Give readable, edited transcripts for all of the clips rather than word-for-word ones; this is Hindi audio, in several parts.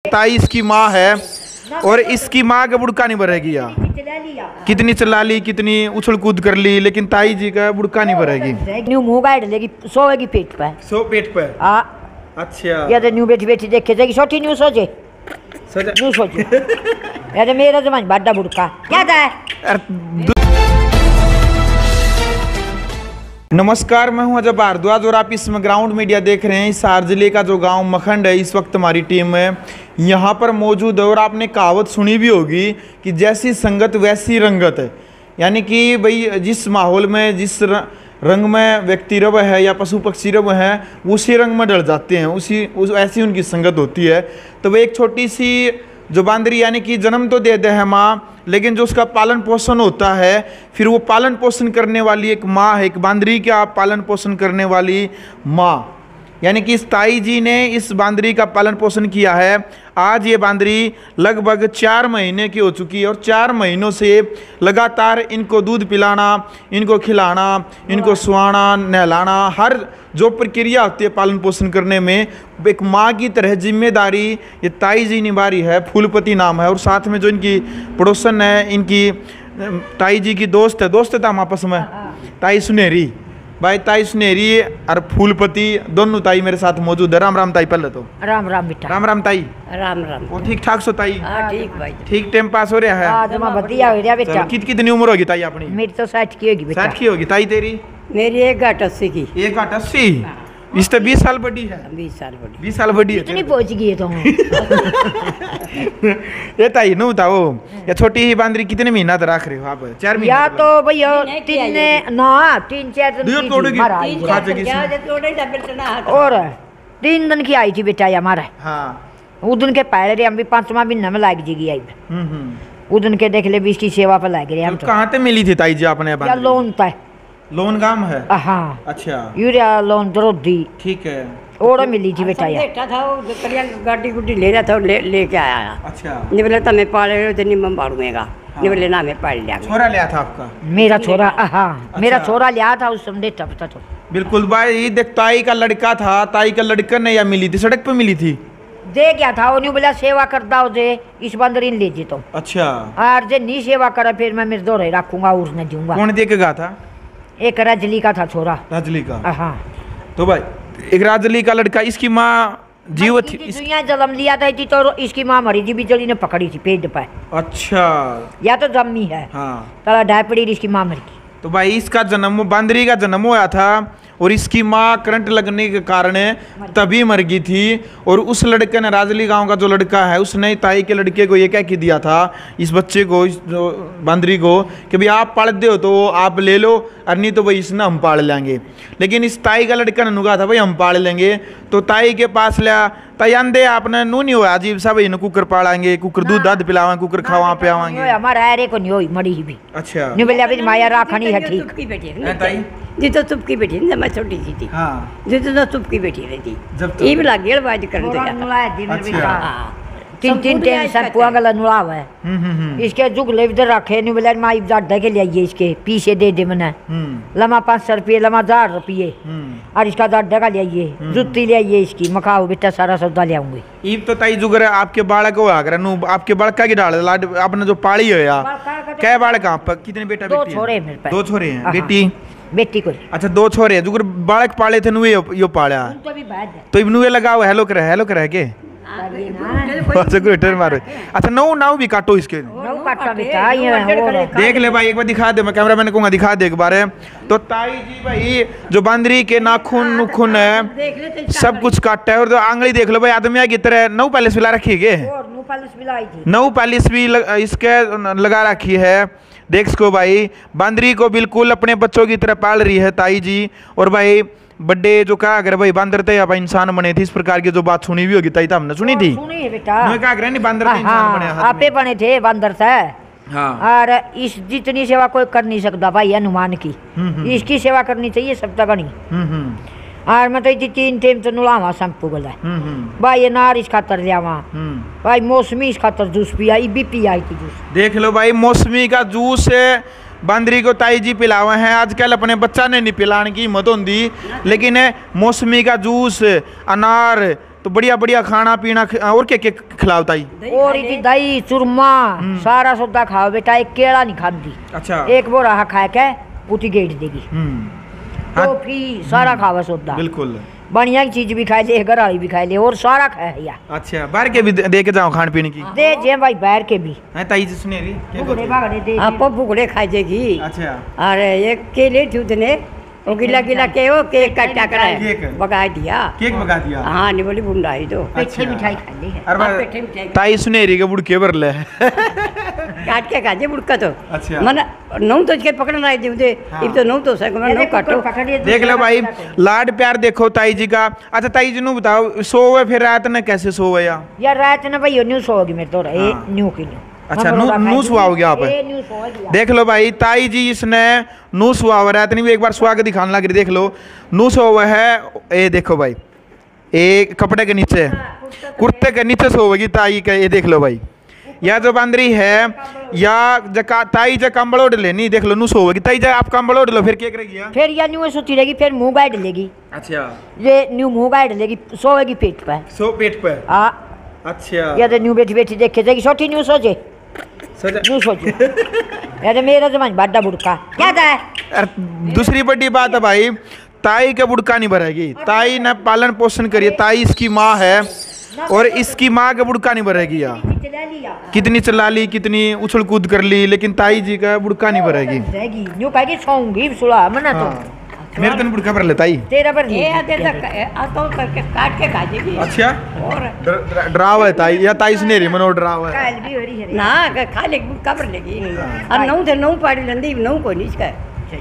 ताई इसकी माँ है और इसकी माँ का बुड़का नहीं भरेगी यार। कितनी चला ली, कितनी उछल कूद कर ली, लेकिन ताई जी का बुड़का नहीं भरेगी। न्यू मुंह गाड़ लेगी, सोएगी पेट पे। सो पेट पे? अच्छा। या तो न्यू बैठी बैठी देखे जाएगी, छोटी न्यू सोचे न्यू सोचे या तो मेरा जमान बड़ा बुड़का क्या था। नमस्कार, मैं हूं अजय भारद्वाज और आप इसमें ग्राउंड मीडिया देख रहे हैं। हिसार जिले का जो गांव मखंड है, इस वक्त हमारी टीम है यहाँ पर मौजूद है। और आपने कहावत सुनी भी होगी कि जैसी संगत वैसी रंगत है, यानी कि भाई जिस माहौल में जिस रंग में व्यक्ति रव है या पशु पक्षी रव है, उसी रंग में डल जाते हैं, ऐसी उनकी संगत होती है। तो वह एक छोटी सी जो बांदरी, यानी कि जन्म तो दे दे है माँ, लेकिन जो उसका पालन पोषण होता है, फिर वो पालन पोषण करने वाली एक माँ है, एक बांदरी का पालन पोषण करने वाली माँ। यानी कि इस ताई जी ने इस बांदरी का पालन पोषण किया है। आज ये बांदरी लगभग 4 महीने की हो चुकी है और 4 महीनों से लगातार इनको दूध पिलाना, इनको खिलाना, इनको सुहाना, नहलाना, हर जो प्रक्रिया होती है पालन पोषण करने में, एक माँ की तरह जिम्मेदारी ये ताई जी निभा रही है। फूलपति नाम है और साथ में जो इनकी पड़ोसन है, इनकी ताई जी की दोस्त है हम आपस में, ताई सुनहरी। भाई ताई सुनहरी और फूलपति दोनों ताई मेरे साथ मौजूद है। राम राम ताई। पहले तो राम राम बेटा। राम राम ताई। राम राम। वो ठीक ठाक सो ताई? ठीक भाई, ठीक टाइम पास हो रहा है? आज मैं बढ़िया हो रहा बेटा। कितनी उम्र होगी ताई अपनी? मेरी तो 60 की होगी बेटा। 60 की होगी। ताई तेरी? मेरी 1.80 की। 1.80? इस तो 20 साल बड़ी है। 20 साल बड़ी। 20 साल बड़ी है। कितनी पहुंच गई है तो? ये ताई नो बताओ, ये छोटी ही बांदरी कितने महीना तक रख रहे हो आप? 4 महीने या तो भैया 3-4 दिन और 3 दिन की आई थी बेटा हमारा। हाँ। उस दिन के पहले रे हम भी 5वां महीना में लाग जी आई। उस दिन के देख ले भी इसकी सेवा पर लाग रहे हम। कहाँ से मिली थी ताई जी आपने? लोन था। लोन काम है? हाँ। अच्छा। यूरिया लोन द्रोधी। ठीक है। और मिली थी बेटा यार। बेटा था वो गाड़ी गुड्डी ले रहा था, लेके आया। अच्छा। निबले तो मैं पाल रहे हो तो निम्न मारूंगा। निबले ना मैं पाल लिया। छोरा लिया था आपका? मेरा छोरा, हाँ मेरा छोरा लिया था उस समय तब था तो। बिल्कुल भाई, देख ताई का लड़का था, ताई का लड़का ने या मिली थी, सड़क पे मिली थी। दे गया था वो, नहीं बोला सेवा करता हो जे इस बंदरी ले जी तो। अच्छा। और जे नहीं सेवा करे फिर मैं मेरे दौरे रखूंगा और नहीं दूंगा। कौन दे के गया था? एक रजली का था छोरा। रजली का? हाँ। तो भाई एक रजली का लड़का, इसकी माँ जीवित थी? दुनिया जन्म लिया था तो इसकी माँ मरी थी, बिजली ने पकड़ी थी पेट पे। अच्छा। या तो जम्मी है। हाँ। तला ढाई पड़ी इसकी माँ मर गई। तो भाई इसका जन्म, बांदरी का जन्म हुआ था और इसकी माँ करंट लगने के कारण तभी मर गई थी। और उस लड़के ने, राजली गांव का जो लड़का है, उसने ताई के लड़के को ये कह के दिया था, इस बच्चे को, इस बांदरी को, कि भाई आप पालते हो तो आप ले लो और नहीं तो भाई इसने हम पाल लेंगे। लेकिन इस ताई का लड़का ने कहा था भाई हम पाल लेंगे। तो ताई के पास लिया, ताई आंदे आपने नू नहीं हुआ अजीब सा, भाई कुकर पालेंगे, कुकर दूध दाद पिलावेंगे, कुकर खावा पिलावेंगे। हमारा अरे को नहीं हुई, मरी ही भी। अच्छा। नहीं बोले अभी माया राखनी है ठीक। ताई जी तो चुपकी बैठी थी, मैं छोटी सी थी। हाँ। जी तो चुपकी बैठी रहती। जब ये भी लग गया बाज करने अच्छा। 3 टाइम सब पुआ गला नुड़ा हुआ है। इसके जुग ले इधर रखे नहीं बोले माई जाडे के लिए इसके पीछे दे दे मने। लमा 500 रुपये, लमा 1000 रुपये। और इसका जाडे का लिए जुत्ती ले आइए इसकी, मखाओ बेटा सारा सौदा ले आऊंगी। ईब तो ताई जुगर आपके बालक हो आकर नु आपके बड़का की डाल लाड आपने जो पाली हो या क्या बालक आप कितने बेटा बेटी? 2 छोरे मेरे पास। 2 छोरे हैं। बेटी? बेटी को। अच्छा 2 छोरे हैं। जुगर बालक पाले थे नुए यो पाला तो इब नुए लगाओ हेलो करे के? अच्छा गुटर मारो। अच्छा नाव भी काटो इसके। काटा बेटा ये देख ले भाई, एक बार दिखा दे, मैं कैमरा मैंने कहूँगा दिखा दे एक बार है। तो ताई जी भाई जो बांदरी के नाखून है सब कुछ काटा है। और जो आंगली देख लो भाई, आदमी की तरह 9 पैलेस पिला रखी है। 9 पैलेस भी इसके लगा रखी है। देख सको भाई, बांदरी को बिल्कुल अपने बच्चों की तरह पाल रही है ताई जी। और भाई बड्डे जो कहा अगर भाई बांदर थे या भाई इंसान बने थे, इस प्रकार की जो बात सुनी भी होगी ताई, तो हमने सुनी थी। सुनी है बेटा। मैं कहा नहीं बांदर थे इंसान बने, आपे बने थे बांदर से। हाँ। और इस जितनी सेवा कोई कर नहीं सकता भाई हनुमान की, इसकी सेवा करनी चाहिए सब तक नहीं। और मैं तो 3 टाइम तो नुलावा शैम्पू गला भाई, ये नार इस खातर लियावा भाई, मौसमी इस खातर जूस पिया, भी पिया थी जूस। देख लो भाई, मौसमी का जूस बांदरी को ताई जी पिलावे हैं। आजकल अपने बच्चा ने नहीं पिलाने की हिम्मत होती, लेकिन मौसमी का जूस, अनार, तो बढ़िया बढ़िया खाना पीना और क्या क्या खिलाओ ताई? और इतनी दही चूरमा सारा सौदा खाओ बेटा, एक केला नहीं खाती। अच्छा। एक बोरा खा के उठी गेट देगी। टॉफी सारा खावा सौदा। बिल्कुल। बढ़िया की चीज भी खाए ले, घर वाली भी खाए ले, और सारा खाए या। अच्छा, बाहर के भी दे के जाओ खान पीने की? दे जे भाई, बाहर के भी है ताई जी सुने रही भुगड़े भागड़े दे। आपको भुगड़े खाई जाएगी। अच्छा। अरे एक केले दूध ने वो गिला गिला के वो केक काटा केक। कर बगा दिया। केक बगा दिया? हाँ नहीं बोली बुंदाई दो। पेठे मिठाई खा ली है। अरे ताई सुने रही के बुड़के भर ले काट के खाजे बुड़का तो। अच्छा। मन नौ तो इसके पकड़ना है दे। हाँ। इब तो नौ तो सको मैं नौ काटो। देख लो भाई, लाड प्यार देखो ताई जी का। अच्छा ताई जी नु बताओ, सोवे फिर रात में कैसे सोवे यार? रात ना भाई न्यू सोगी मेरे तो रे, हाँ। न्यू की न्यू। अच्छा, नू सुहाओगे आप? देख लो भाई, ताई जी इसने नू सुहाव रात नहीं भी एक बार सुहा के दिखाने लग रही। देख लो नू सोवे है, ये देखो भाई, एक कपड़े के नीचे, कुर्ते के नीचे सोवेगी ताई का। ये देख लो भाई, या जो बांदरी है या जका ताई जा कंबल ओढ़ लेनी। देख लो नू सोवेगी ताई जा, आप कंबल ओढ़ लो फिर क्या करेगी? फिर या न्यू सोती रहेगी, फिर मुंह गाइड लेगी। अच्छा। ये न्यू मुंह गाइड लेगी, सोएगी पेट पे। सो पेट पे? अच्छा। या तो न्यू बैठी बैठी देखे जाएगी, छोटी न्यू सोचे न्यू सोचे या तो मेरा जमान बाडा बुड़का क्या था। दूसरी बड़ी बात है भाई, ताई का बुड़का नहीं भरेगी। ताई ने पालन पोषण करिए, ताई इसकी माँ है और इसकी माँ का बुड़का नहीं भरेगी। यार कितनी चला ली, कितनी उछल कूद कर ली, लेकिन ताई जी का बुड़का नहीं भरेगी। न्यू कहेगी सोऊंगी सुला मना तो मेरे तो बुड़का भर लेता ही तेरा पर ये आते तक तो करके काट के खा जाएगी। अच्छा। और डराव है ताई, या ताई सुने रही मनो डराव है काल भी हो रही है ना खा ले कबर लेगी। और नौ थे नौ पाड़ी लंदी नौ को नहीं इसका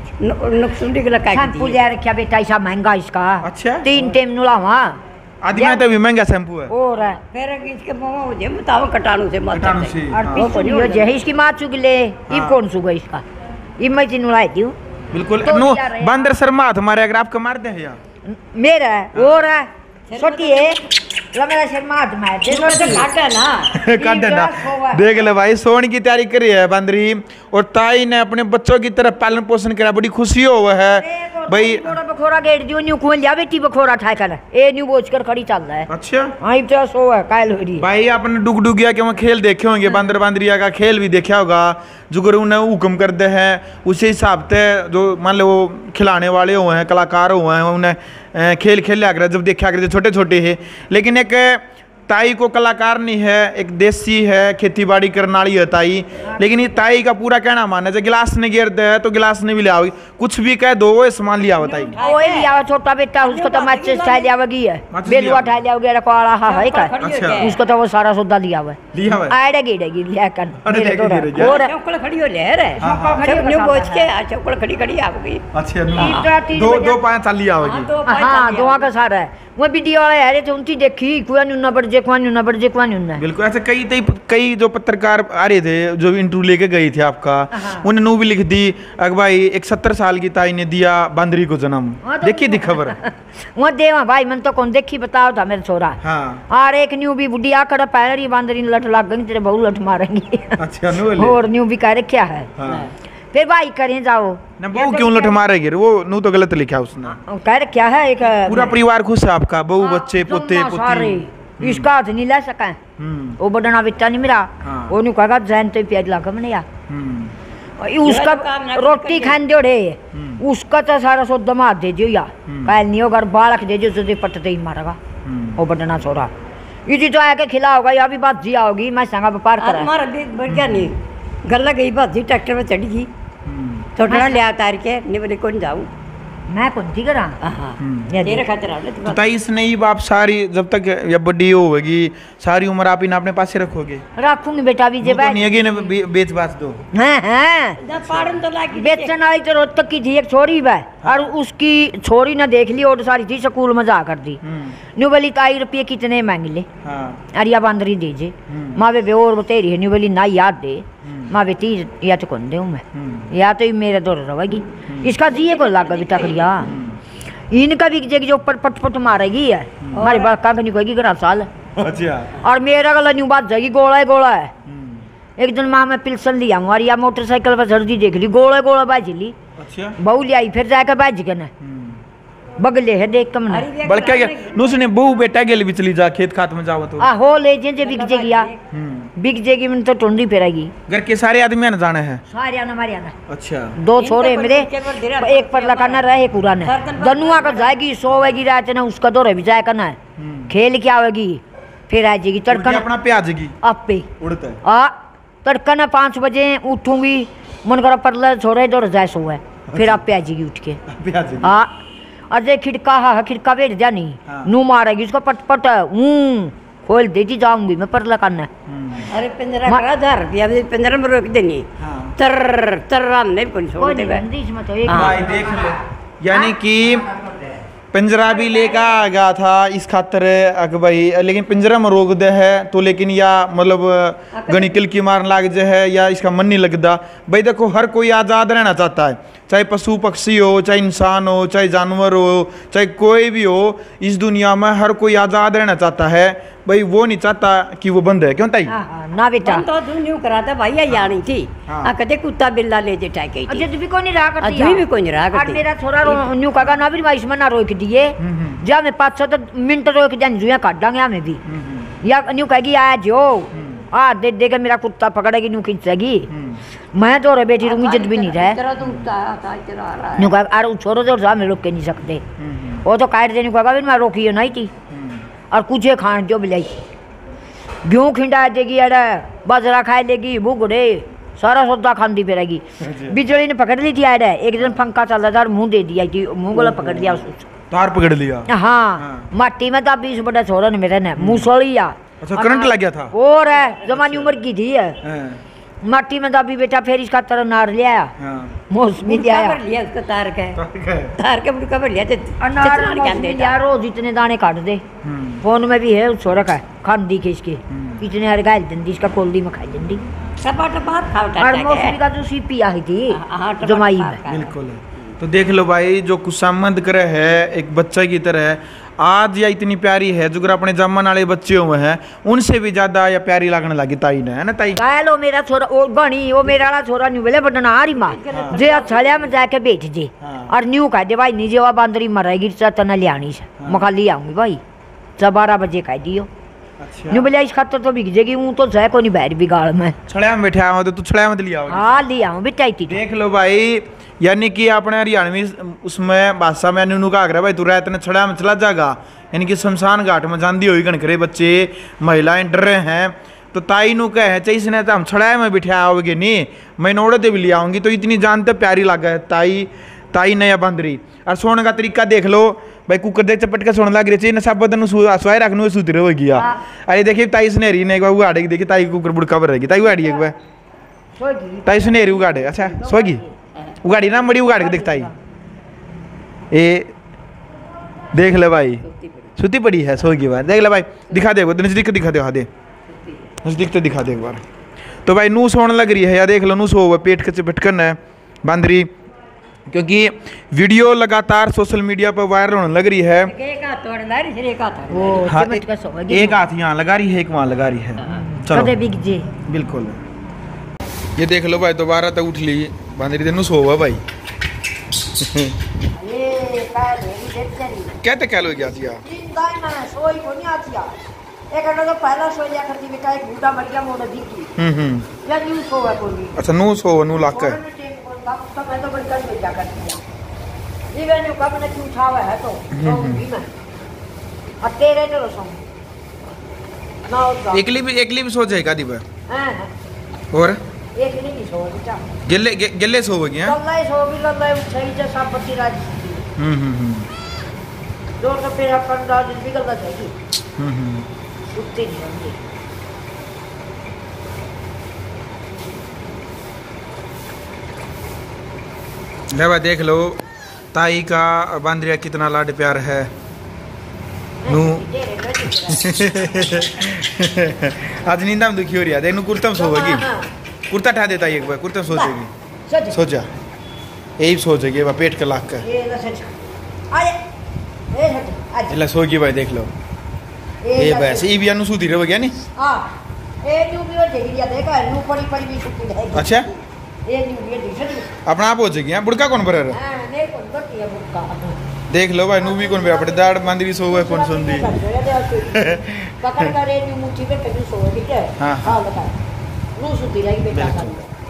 नुकसुंडी के लगा शैम्पू ले रखा बेटा, ऐसा महंगा इसका। अच्छा। 3 टाइम नुलावा आदि में तो भी महंगा शैम्पू है। और फिर इसके मुंह हो जाए बताओ कटाणु से मत कटाणु से। और हाँ। पिछली हो जाए इसकी माँ चुग ले, इब कौन सुगा इसका, इब मैं जी नुलाई दूं। बिल्कुल। तो नो क्या रहे? बंदर शर्मा तुम्हारे अगर आपका मार दे या मेरा और छोटी है ला मेरा शर्मा मार दे तो काटा ना काट देना। देख ले भाई, सोने की तैयारी करी है बंदरी, और ताई ने अपने बच्चों की तरफ पालन पोषण करा, बड़ी खुशी हो है भाई। बखोरा बखोरा गेट दियो न्यू खोल लिया बेटी, बखोरा ठाए कर ए न्यू बोझ कर खड़ी चल रहा है। अच्छा। हां इब तो सो है कायल हो रही भाई आपने डुगडुगिया के वहाँ खेल देखे होंगे, बंदर बंदरिया का खेल भी देखा होगा, जो उन्हें हुक्म करते हैं उसी हिसाब से जो मान लो वो खिलाने वाले हुए हैं, कलाकार हुए हैं, उन्हें खेल खेल लिया कर जब देखा करते छोटे छोटे है। लेकिन एक ताई को कलाकार नहीं है, एक देसी है, खेती बाड़ी करने वाली है ताई। लेकिन ये ताई का पूरा कहना माना है, गिलास ने गिर दे तो गिलास ने भी लिया होगी, कुछ भी कह दो वो सामान लिया होता ताई। ओए लिया छोटा बेटा, उसको तो माचिस उठा लिया होगी है, माचिस बेलुआ लिया उठा लिया होगी, रखवाड़ा है का अच्छा। उसको तो वो सारा सौदा लिया हुआ है। लिया हुआ है? आड़े गिरेगी लिया कर अरे मेरे लेके तो गिरेगी। और चौकड़ खड़ी हो ले रे हाँ, हाँ। सब न्यू बोझ के चौकड़ खड़ी खड़ी आ गई। अच्छा। तीन दो बजे- दो पाँच साल लिया होगी। हाँ दोआ का सारा है वो वीडियो वाला है तो उनकी देखी कुआ नुना बड़ जे कुआ नुना बड़ जे कुआ नुना बिल्कुल। ऐसे कई जो पत्रकार आ रहे थे जो इंटरव्यू लेके गई थी आपका, उन्होंने नू भी लिख दी अग भाई एक 70 साल की ताई ने दिया बंदरी को जन्म। देखी थी खबर? वो देवा भाई मन तो कौन देखी बताओ था मेरे छोरा। हाँ। और एक न्यू भी बुढ़ी आकर पैर बांदरी लठ लग गई, तेरे बहु लठ मारेंगे। अच्छा नू और न्यू भी कह रखा है। हाँ। फिर भाई करें जाओ ना बहू क्यों लठ मारेगी? वो नू तो गलत लिखा उसने। कह रखा है एक पूरा परिवार खुश है आपका, बहू बच्चे पोते सारे पोती। इसका हाथ नहीं ले सका। वो बड़ना बेटा नहीं मेरा, हाँ। वो न्यू कहा जैन तो प्याज लगा मैंने यार उसका रोटी खान दो रे, उसका तो सारा सो दमाद दे दियो यार, काल नहीं होगा बालक दे दियो तुझे पटते ही मारेगा वो बड़ना छोरा। इसी तो आके खिला होगा या भी बात जी आओगी, मैं संगा व्यापार करा हमारा बढ़िया नहीं गल्ला गई बात ट्रैक्टर में चढ़ी गई थोड़ा ले तार के नहीं बोले कौन जाऊँ मैं कौन थी करा तेरे खातिर तो ताई इसने ही बाप सारी जब तक या बड़ी होगी सारी उम्र आप इन्हें अपने पास ही रखोगे? रखूंगी बेटा भी जे तो नहीं है कि बेच बाच दो। हैं पाड़न तो लागी बेचने वाली तो रोज तक की थी एक छोरी बा, और उसकी छोरी ने देख ली और सारी थी स्कूल में जा कर दी। न्यू बोली ताई रुपये कितने मांग ले, अरे या बंदरी दीजिए माँ बे और तेरी है। न्यू बोली ना याद दे माँ बेटी या तो कौन दे मैं, या तो मेरे दौर रहेगी इसका जिये को लागा बेटा करिया इनका भी जगह जो ऊपर पट मारेगी है हमारे बड़का नहीं कोई घर साल। अच्छा। और मेरा गला न्यू बात जाएगी गोला है। एक दिन माँ मैं पिल्सन लिया हूँ और या मोटरसाइकिल पर सर्दी देख ली गोला बाज ली। अच्छा। बहू लियाई फिर जाकर बाज गए ना बगले है देख कम ना बल क्या गया नुसने बहू बेटा गेल भी चली जा खेत खात में जाओ तो आ हो ले जे बिक जेगी या बिक जेगी मन तो टुंडी पेरेगी। घर के सारे आदमी ने जाने हैं सारे आना मारे आना। अच्छा 2 छोरे मेरे एक पर लगाना रहे पूरा ने दनुआ का जाएगी सोवेगी रात ने उसका दौरे भी जाए करना है खेल क्या होगी फिर आ जाएगी तड़का अपना प्याजगी आपे उड़ता है आ तड़का ना 5 बजे उठूंगी मन करा परला छोरे दौड़ जाए सो है फिर आप आ जाएगी उठ के प्याजगी हाँ अजय खिड़का हा खिड़का बैठ जानी नू मारेगी उसको पट पट खोल देती जाऊंगी मैं परला करना। अरे 15,000 रुपया पिंजरा में रोक देनी तर तर हमने कौन छोड़ दे भाई देख लो यानी कि पिंजरा भी लेकर आ गया था इस खातर अक भाई लेकिन पिंजरा में रोक दे है तो लेकिन या मतलब गणिकल की मारन लाग जाए है या इसका मन नहीं लगता भाई। देखो हर कोई आज़ाद रहना चाहता है चाहे पशु पक्षी हो चाहे इंसान हो चाहे जानवर हो चाहे कोई भी हो इस दुनिया में हर कोई आज़ाद रहना चाहता है भाई। वो नहीं चाहता कि वो बंद है क्यों ताई ना बेटा तो न्यू कराता भाई यानी थी कदे कुत्ता बिल्ला ले जे टाके अजय भी कोई नहीं रहा करती अजय भी कोई नहीं रहा करती मेरा छोरा न्यू कागा ना भी माइस में ना रोक दिए जा मैं 5-7 मिनट रोक जान जुया काट डांगे हमें भी या न्यू कहेगी आ जो आ दे देगा मेरा कुत्ता पकड़ेगी न्यू खींचेगी मैं तो रे बेटी रूंगी जद भी नहीं रहे न्यू कहा अरे छोरो तो जा मैं रोक के नहीं सकते वो तो काट देने को कहा मैं रोकी नहीं थी और कुछ खान जो मिलाई गेहूँ खिंडा देगी अरे बाजरा खाए लेगी भूगड़े सारा सौदा खाती फिरेगी। बिजली ने पकड़ ली थी अरे एक दिन पंखा चल रहा था और मुँह दे दिया कि मुँह गोला पकड़ लिया उसको तार पकड़ लिया हाँ माटी में था 20 बड़ा छोरा ने मेरे ने मुँह सोलिया अच्छा करंट लग गया था और है जमानी उम्र की थी माटी में दाबी बेटा फिर इसका तरह नार लिया मौसमी लिया उसको तार के बुड़का भर लिया रोज इतने दाने काट दे फोन में भी है छोरा का खान दी के इसके इतने हर गाय दंदी इसका कोल्डी में खाई दंदी और मौसमी का जो सी पी आई थी जमाई में बिल्कुल। तो देख लो भाई जो कुसंबंध करे है एक बच्चा की तरह आज या इतनी प्यारी है जो अपने जमन वाले बच्चे हुए हैं उनसे भी ज्यादा या प्यारी लगने लगी ताई ने है ना ताई लो मेरा छोरा वो गणी वो मेरा वाला छोरा न्यू बेले बटना आ रही माँ जे छलिया में जाके बैठ जे और न्यू कह दे भाई नीचे वह बांदरी मरेगी तना लियानी से मखा ले आऊंगी भाई 12 बजे कह दियो न्यू बेले इस खातर तो बिक जेगी हूँ तो जय को नहीं बैठ बिगाड़ में छड़िया में बैठा हो तो तू छड़िया में लिया हाँ लिया हूँ बेटा देख लो भाई यानी कि अपने हरियाणवी उसमें भाषा में न्यू का आग्रह भाई तू रात ने छड़ा में चला जाएगा यानी कि शमशान घाट में जांदी हुई गणकरे बच्चे महिलाएं डर रहे हैं तो ताई नु कहे चाहिए इसने तो हम छड़ा में बिठा आओगे नहीं मैं नोड़े ते भी ले आऊँगी तो इतनी जानते प्यारी लगा है ताई नया बंदरी। और सोने का तरीका देख लो भाई कुकर देख चपट के सोने लग रही चाहिए नशा बदन स्वाए रखने सूत रहे हो गया अरे देखिए ताई सुनहरी ने उगाड़े देखिए ताई कुकर बुड़का पर रहेगी ताई उगाड़ी एक बार ताई सुनहरी उगाड़े अच्छा सोगी उगाड़ी ना बड़ी उगाड़ के दिखता ही ये देख ले भाई सुती पड़ी है सो की बार देख ले भाई दिखा दे नजदीक दिखा दे नजदीक तो दिखा दे एक बार। तो भाई नू सोने लग रही है या देख लो नू सो हुआ पेट के चपटकन है बांदरी क्योंकि वीडियो लगातार सोशल मीडिया पर वायरल होने लग रही है। एक हाथ यहाँ लगा रही है एक वहाँ लगा रही है चलो बिल्कुल। ये देख लो भाई दोबारा तो उठ ली बांदरी तेन सो हुआ भाई क्या कह लो गया थी अच्छा नू सो नू लाक एकली भी सो जाएगा दी और गिल्ले सो गए हैं जोर का फिर अपन रात निकलना चाहिए उठते नहीं होंगे। ले देख लो ताई का बांद्रिया कितना लाड प्यार है नू आज नींदा में दुखी हो रही है देख कुर्ता में सोएगी कुर्ता ठा देता एक बार कुर्ता सोचेगी सो जा यही सोचेगी पेट के लाख का એટલે સોગી ભાઈ દેખ લો એ બસ ઈ બિયાનું સુધી રહે ગયા ની હા એ ન્યુ બીઓ જઈ ગયા દેખા ન્યુ પડી भी સુતી રહે अच्छा એ ન્યू બીઓ જઈ अपना आप हो जाएगी बुड़का कौन भरे हां नहीं कौन करती है बुड़का देख लो भाई, नू भी कौन पे दाड़ बांधरी सो है कौन सुन दी। पकड़ करे नी मुट्ठी पे कभी सो ठीक है। हाँ। हां बता नू सुती रही बेटा।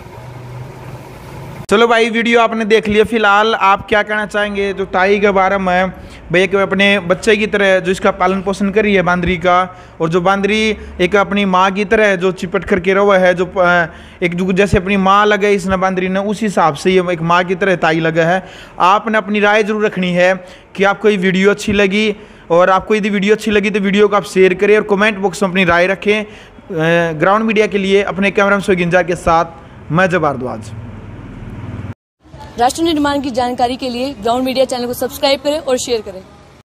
चलो भाई, वीडियो आपने देख लिया। फिलहाल आप क्या कहना चाहेंगे जो ताई के बारे में? भैया कि अपने बच्चे की तरह जो इसका पालन पोषण करी है बांदरी का, और जो बांदरी एक अपनी माँ की तरह जो चिपट करके रहा है, जो एक जो जैसे अपनी माँ लगे इसने बांदरी ने, उस हिसाब से ये एक माँ की तरह ताई लगा है। आपने अपनी राय जरूर रखनी है कि आपको ये वीडियो अच्छी लगी, और आपको यदि वीडियो अच्छी लगी तो वीडियो को आप शेयर करें और कमेंट बॉक्स में अपनी राय रखें। ग्राउंड मीडिया के लिए अपने कैमरा में गिंजार के साथ मैं जब भारद्वाज। राष्ट्र निर्माण की जानकारी के लिए ग्राउंड मीडिया चैनल को सब्सक्राइब करें और शेयर करें।